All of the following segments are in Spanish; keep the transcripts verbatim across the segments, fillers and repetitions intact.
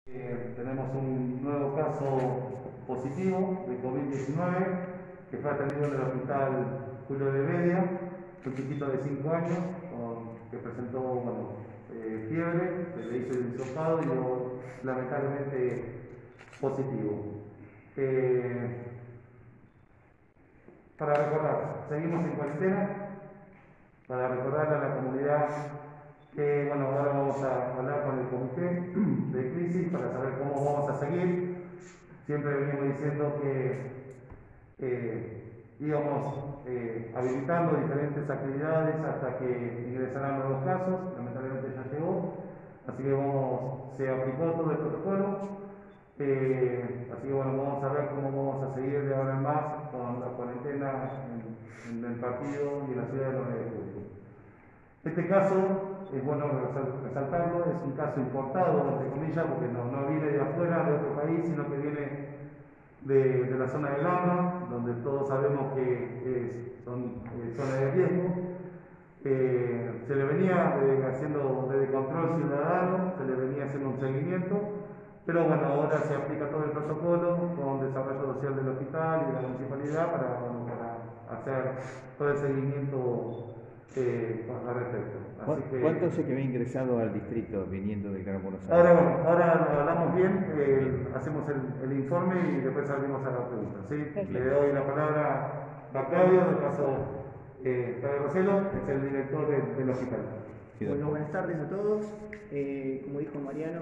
Eh, tenemos un nuevo caso positivo de COVID diecinueve que fue atendido en el hospital Julio de Bedia, un chiquito de cinco años con, que presentó bueno, eh, fiebre, se le hizo el hisopado y dio lamentablemente positivo. Eh, para recordar, seguimos en cuarentena, para recordarle a la comunidad que bueno, ahora vamos a hablar con el comité de crisis para saber cómo vamos a seguir. Siempre venimos diciendo que eh, íbamos eh, habilitando diferentes actividades hasta que ingresaran nuevos casos. Lamentablemente ya llegó, así que vamos, se aplicó todo el protocolo. Eh, así que bueno, vamos a ver cómo vamos a seguir de ahora en más con la cuarentena en, en el partido y en la ciudad de nueve de julio. Este caso, es bueno resaltarlo, es un caso importado, entre comillas, porque no, no viene de afuera, de otro país, sino que viene de, de la zona de Lama, donde todos sabemos que es, son eh, zona de riesgo. Eh, se le venía de, haciendo desde control ciudadano, se le venía haciendo un seguimiento, pero bueno, ahora se aplica todo el protocolo con desarrollo social del hospital y de la municipalidad para, bueno, para hacer todo el seguimiento eh, al respecto. Así que, ¿Cuánto sé que había ingresado al distrito viniendo del Gran Buenos Aires? Ahora, bueno, ahora lo hablamos bien, eh, hacemos el, el informe y después salimos a la pregunta. ¿Sí? Le doy la palabra a Claudio, del caso eh, Claudio Roselo, es el director de, del hospital. Bueno, buenas tardes a todos. Eh, como dijo Mariano,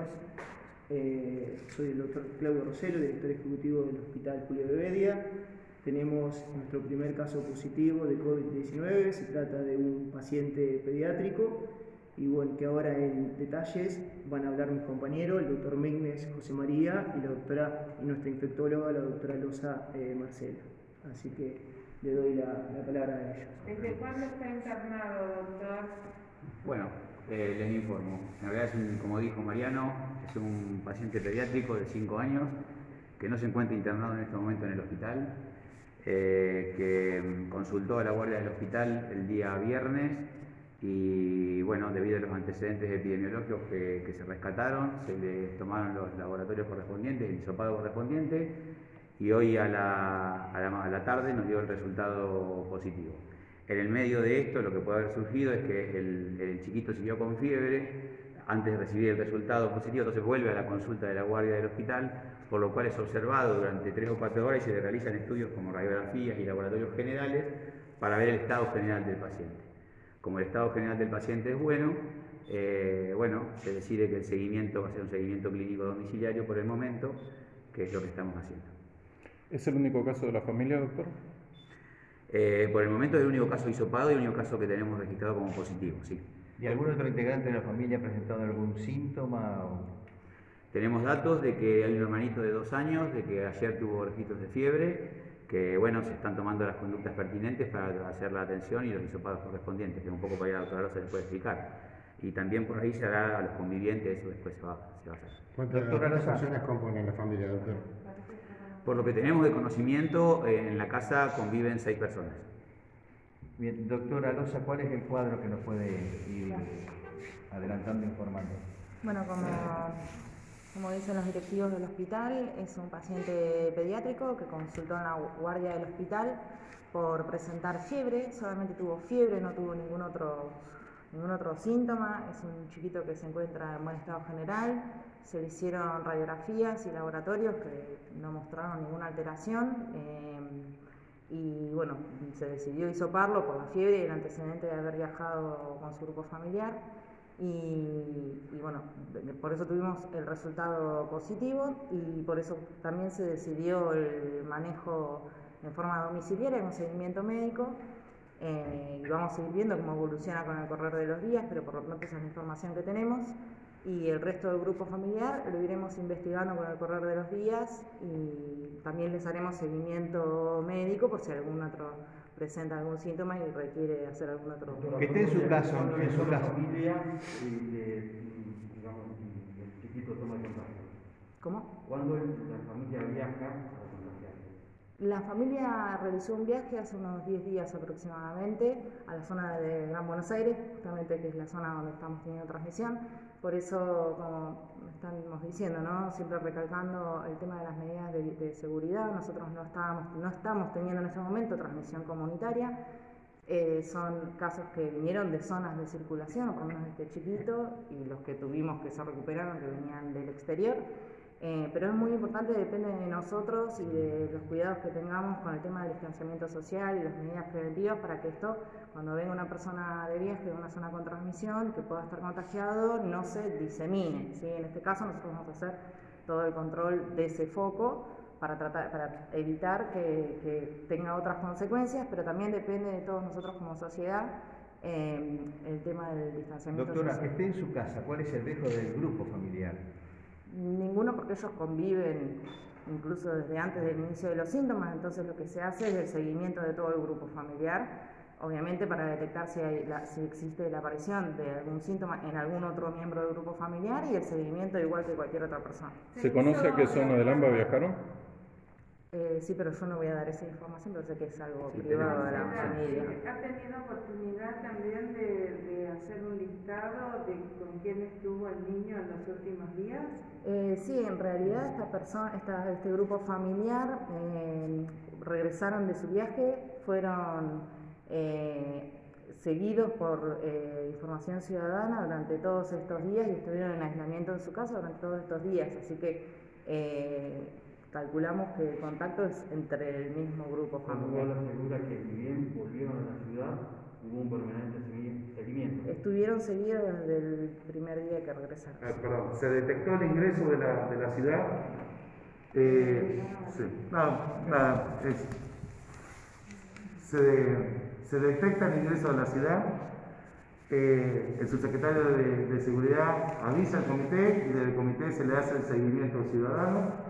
eh, soy el doctor Claudio Roselo, director ejecutivo del Hospital Julio de Bedia. Tenemos nuestro primer caso positivo de COVID diecinueve, se trata de un paciente pediátrico y bueno, que ahora en detalles van a hablar mis compañeros, el doctor Mignes José María y la doctora, y nuestra infectóloga, la doctora Loza eh, Marcela. Así que le doy la, la palabra a ellos. ¿Desde cuándo está internado, doctor? Bueno, eh, les informo. En realidad, es un, como dijo Mariano, es un paciente pediátrico de cinco años que no se encuentra internado en este momento en el hospital. Eh, que consultó a la guardia del hospital el día viernes y bueno, debido a los antecedentes epidemiológicos que, que se rescataron, se le tomaron los laboratorios correspondientes, el hisopado correspondiente y hoy a la, a, la, a la tarde nos dio el resultado positivo. En el medio de esto lo que puede haber surgido es que el, el chiquito siguió con fiebre antes de recibir el resultado positivo, entonces vuelve a la consulta de la guardia del hospital, por lo cual es observado durante tres o cuatro horas y se le realizan estudios como radiografías y laboratorios generales para ver el estado general del paciente. Como el estado general del paciente es bueno, eh, bueno, se decide que el seguimiento va a ser un seguimiento clínico domiciliario por el momento, que es lo que estamos haciendo. ¿Es el único caso de la familia, doctor? Eh, por el momento es el único caso hisopado y el único caso que tenemos registrado como positivo, sí. ¿Y algún otro integrante de la familia ha presentado algún síntoma? O... Tenemos datos de que hay un hermanito de dos años, de que ayer tuvo registros de fiebre, que bueno, se están tomando las conductas pertinentes para hacer la atención y los hisopados correspondientes, que un poco para ir a la doctora Rosa les puede explicar. Y también por ahí se hará a los convivientes, eso después se va, se va a hacer. ¿Cuántas personas componen la familia, doctor? Por lo que tenemos de conocimiento, en la casa conviven seis personas. Bien, doctora Loza, ¿cuál es el cuadro que nos puede ir adelantando, informando? Bueno, como, como dicen los directivos del hospital, es un paciente pediátrico que consultó en la guardia del hospital por presentar fiebre, solamente tuvo fiebre, no tuvo ningún otro, ningún otro síntoma, es un chiquito que se encuentra en buen estado general, se le hicieron radiografías y laboratorios que no mostraron ninguna alteración. Eh, Y bueno, se decidió hisoparlo por la fiebre y el antecedente de haber viajado con su grupo familiar. Y, y bueno, por eso tuvimos el resultado positivo y por eso también se decidió el manejo en forma domiciliaria con seguimiento médico. Eh, y vamos a ir viendo cómo evoluciona con el correr de los días, pero por lo pronto esa es la información que tenemos. Y el resto del grupo familiar lo iremos investigando con el correr de los días y también les haremos seguimiento médico por si algún otro presenta algún síntoma y requiere hacer algún otro. Que esté en su caso, en su caso. Familia y que, digamos, el chiquito toma contagio. ¿Cómo? ¿Cuándo la familia viaja a contagiarse? La familia realizó un viaje hace unos diez días aproximadamente a la zona de Gran Buenos Aires, justamente que es la zona donde estamos teniendo transmisión. Por eso, como estamos diciendo, ¿no? Siempre recalcando el tema de las medidas de, de seguridad, nosotros no, estábamos, no estamos teniendo en este momento transmisión comunitaria. Eh, son casos que vinieron de zonas de circulación, o por lo menos este chiquito, y los que tuvimos que se recuperaron, que venían del exterior. Eh, pero es muy importante, depende de nosotros y de los cuidados que tengamos con el tema del distanciamiento social y las medidas preventivas para que esto, cuando venga una persona de viaje de una zona con transmisión que pueda estar contagiado, no se disemine, ¿sí? En este caso nosotros vamos a hacer todo el control de ese foco para, tratar, para evitar que, que tenga otras consecuencias, pero también depende de todos nosotros como sociedad eh, el tema del distanciamiento Doctora, social. esté en su casa, ¿cuál es el riesgo del grupo familiar? Ninguno, porque ellos conviven incluso desde antes del inicio de los síntomas, entonces lo que se hace es el seguimiento de todo el grupo familiar, obviamente para detectar si, hay la, si existe la aparición de algún síntoma en algún otro miembro del grupo familiar y el seguimiento igual que cualquier otra persona. ¿Se conoce a qué zona del AMBA viajaron? Eh, sí, pero yo no voy a dar esa información, pero sé que es algo sí, privado de la familia. ¿Ha tenido oportunidad también de, de hacer un listado de con quién estuvo el niño en los últimos días? Eh, sí, en realidad esta persona, esta, este grupo familiar eh, regresaron de su viaje, fueron eh, seguidos por eh, información ciudadana durante todos estos días y estuvieron en aislamiento en su casa durante todos estos días, así que eh, calculamos que el contacto es entre el mismo grupo familiar. ¿Protocolo asegura que si bien volvieron a la ciudad, hubo un permanente seguimiento? Estuvieron seguidos desde el primer día que regresaron. Ah, perdón, se detectó el ingreso de la, de la ciudad. Eh, sí, no, nada, es, se, se detecta el ingreso de la ciudad. Eh, el subsecretario de, de Seguridad avisa al comité y del comité se le hace el seguimiento ciudadano.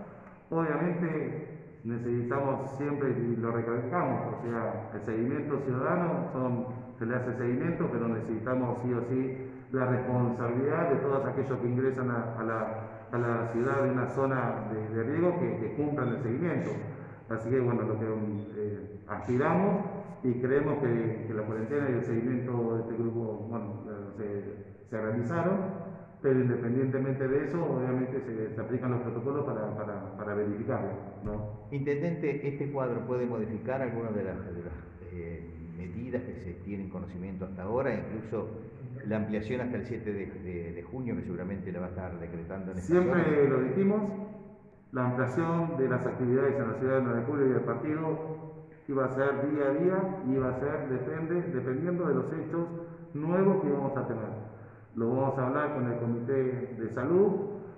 Obviamente necesitamos siempre, y lo recalcamos, o sea, el seguimiento ciudadano, son, se le hace el seguimiento, pero necesitamos sí o sí la responsabilidad de todos aquellos que ingresan a, a, la, a la ciudad de una zona de, de riesgo que, que cumplan el seguimiento. Así que bueno, lo que eh, aspiramos y creemos que, que la cuarentena y el seguimiento de este grupo, bueno, se, se realizaron. Pero independientemente de eso, obviamente se, se aplican los protocolos para, para, para verificarlo, ¿no? Intendente, ¿este cuadro puede modificar algunas de las, de las eh, medidas que se tienen conocimiento hasta ahora? Incluso la ampliación hasta el siete de, de, de junio, que seguramente la va a estar decretando en esta Siempre zona. lo dijimos, la ampliación de las actividades en la ciudad de nueve de julio y del partido iba a ser día a día, iba a ser depende, dependiendo de los hechos nuevos que íbamos a tener. Lo vamos a hablar con el Comité de Salud,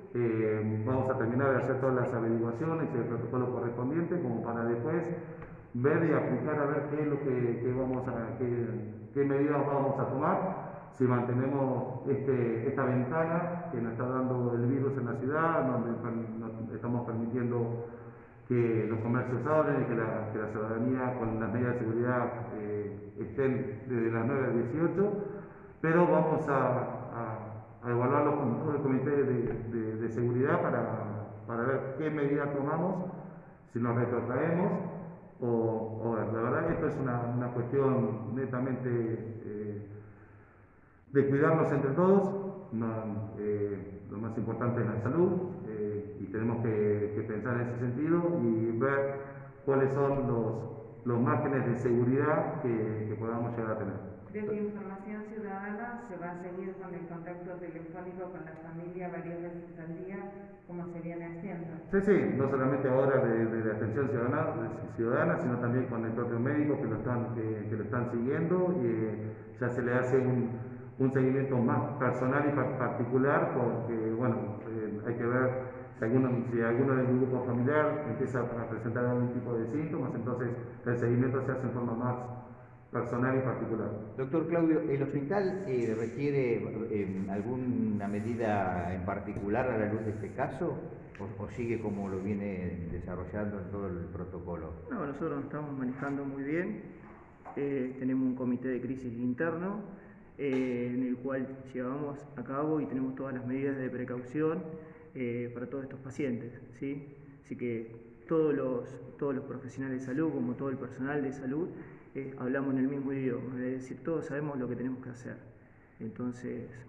eh, vamos a terminar de hacer todas las averiguaciones y el protocolo correspondiente como para después ver y aplicar a ver qué es lo que, que vamos a, qué, qué medidas vamos a tomar, si mantenemos este, esta ventana que nos está dando el virus en la ciudad, donde nos estamos permitiendo que los comercios abren y que la, que la ciudadanía con las medidas de seguridad eh, estén desde las nueve a dieciocho, pero vamos a a evaluarlo con todo el comité de, de, de seguridad para, para ver qué medidas tomamos, si nos retrotraemos o, o ver. La verdad que esto es una, una cuestión netamente eh, de cuidarnos entre todos. No, eh, lo más importante es la salud eh, y tenemos que, que pensar en ese sentido y ver cuáles son los, los márgenes de seguridad que, que podamos llegar a tener. Desde Información Ciudadana se va a seguir con el contacto telefónico con la familia varias veces al día, como se viene haciendo. Sí, sí, no solamente ahora de, de la atención ciudadana, ciudadana, sino también con el propio médico que lo están, que, que lo están siguiendo y eh, ya se le hace un, un seguimiento más personal y particular porque, bueno, eh, hay que ver si alguno, si alguno del grupo familiar empieza a presentar algún tipo de síntomas, entonces el seguimiento se hace en forma más personal y particular. Doctor Claudio, ¿el hospital eh, requiere eh, alguna medida en particular a la luz de este caso o, o sigue como lo viene desarrollando en todo el protocolo? No, nosotros nos estamos manejando muy bien, eh, tenemos un comité de crisis interno eh, en el cual llevamos a cabo y tenemos todas las medidas de precaución eh, para todos estos pacientes, ¿sí? Así que todos los, todos los profesionales de salud como todo el personal de salud Eh, hablamos en el mismo idioma, es decir, todos sabemos lo que tenemos que hacer. Entonces,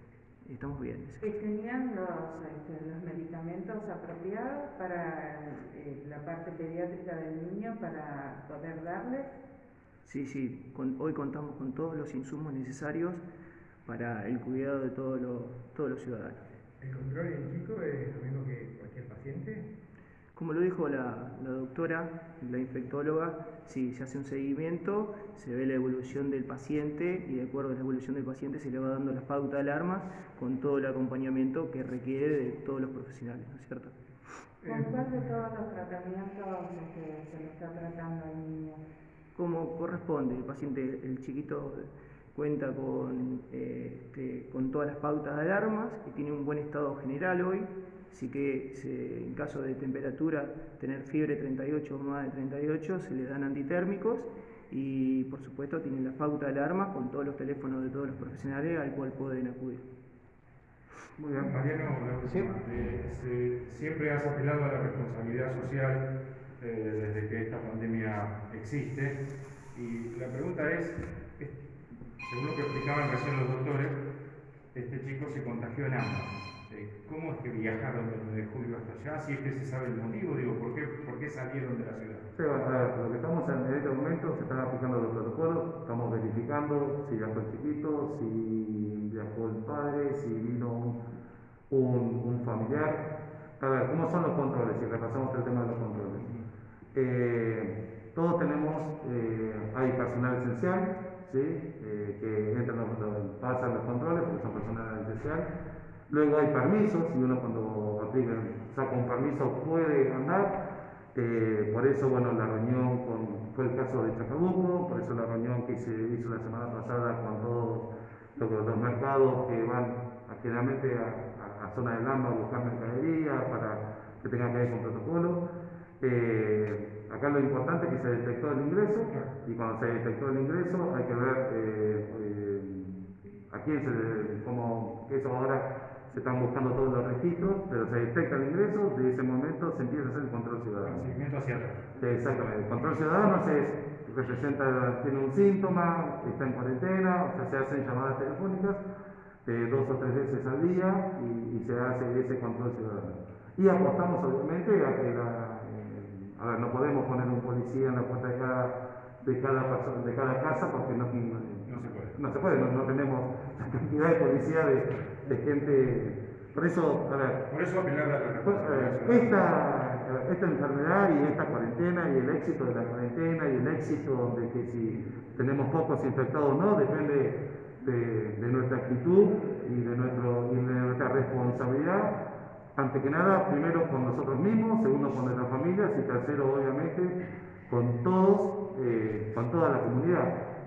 estamos bien. ¿Y tenían los, este, los medicamentos apropiados para eh, la parte pediátrica del niño para poder darles? Sí, sí, con, hoy contamos con todos los insumos necesarios para el cuidado de todos los, todos los ciudadanos. ¿El control del chico es lo mismo que cualquier paciente? Como lo dijo la, la doctora, la infectóloga, sí, se hace un seguimiento, se ve la evolución del paciente y de acuerdo a la evolución del paciente se le va dando las pautas de alarma con todo el acompañamiento que requiere de todos los profesionales, ¿no es cierto? ¿Con cuál de todos los tratamientos este, se le está tratando al niño? Como corresponde, el paciente, el chiquito cuenta con, eh, este, con todas las pautas de alarmas y tiene un buen estado general hoy. Así que se, en caso de temperatura, tener fiebre treinta y ocho o más de treinta y ocho, se le dan antitérmicos y por supuesto tienen la pauta de alarma con todos los teléfonos de todos los profesionales al cual pueden acudir. Muy bien, Mariano, la última. Eh, se- siempre has apelado a la responsabilidad social eh, desde que esta pandemia existe y la pregunta es, es, según lo que explicaban recién los doctores, este chico se contagió en ambas. ¿Cómo es que viajaron desde julio hasta allá? Si es que se sabe el motivo, digo, ¿por qué, por qué salieron de la ciudad? Sí, bueno, a ver, lo que estamos en este momento, se están aplicando los protocolos, estamos verificando si viajó el chiquito, si viajó el padre, si vino un, un, un familiar. A ver, ¿cómo son los controles? Si repasamos el tema de los controles. Eh, todos tenemos, eh, hay personal esencial, ¿sí? eh, que entran, los, los- pasan los controles porque son personal esencial. Luego hay permisos, si uno cuando aplica, saca un permiso puede andar. Eh, por eso, bueno, la reunión con, fue el caso de Chacabuco, por eso la reunión que se hizo la semana pasada con todos los, los mercados que van a, generalmente a, a, a zona de Lamba a buscar mercadería para que tenga que ver con protocolo. Eh, acá lo importante es que se detectó el ingreso y cuando se detectó el ingreso hay que ver eh, eh, a quién se le, como eso ahora se están buscando todos los registros, pero se detecta el ingreso, de ese momento se empieza a hacer el control ciudadano. Seguimiento hacia atrás. Exactamente, el control ciudadano es, representa, tiene un síntoma, está en cuarentena, o sea, se hacen llamadas telefónicas eh, dos o tres veces al día y, y se hace ese control ciudadano. Y apostamos obviamente a que la, eh, a ver, no podemos poner un policía en la puerta de cada, de cada, persona, de cada casa porque no, no, No se puede. no se puede, no, no tenemos la cantidad de policía de, de gente. Por eso, a ver, Por eso apelar a la pues, responsabilidad eh, ciudadana. esta, esta enfermedad y esta cuarentena y el éxito de la cuarentena y el éxito de que si tenemos pocos infectados o no, depende de, de nuestra actitud y de, nuestro, y de nuestra responsabilidad. Ante que nada, primero con nosotros mismos, segundo con nuestras familias y tercero, obviamente, con todos, eh, con toda la comunidad.